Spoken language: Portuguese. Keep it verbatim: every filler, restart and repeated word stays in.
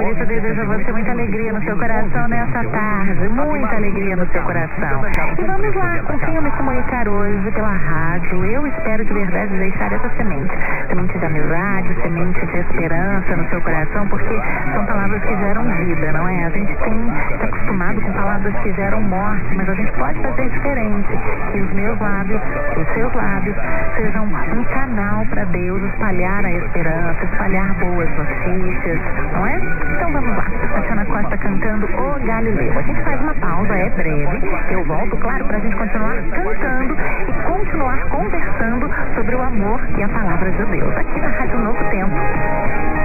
Por isso eu desejo a você muita alegria no seu coração nessa tarde, muita alegria no seu coração. E vamos lá, com quem eu me comunicar hoje pela rádio, eu espero de verdade deixar essa semente. Semente de amizade, semente de esperança no seu coração, porque são palavras que geram vida, não é? A gente tem tá acostumado com palavras que geram morte, mas a gente pode fazer diferente. Que os meus lábios, que os seus lábios sejam um canal para Deus espalhar a esperança, espalhar boas notícias, não é? Então vamos lá, Tatiana Costa cantando O Galileu. A gente faz uma pausa, é breve, eu volto, claro, para a gente continuar cantando e continuar conversando sobre o amor e a palavra de Deus, aqui na Rádio Novo Tempo.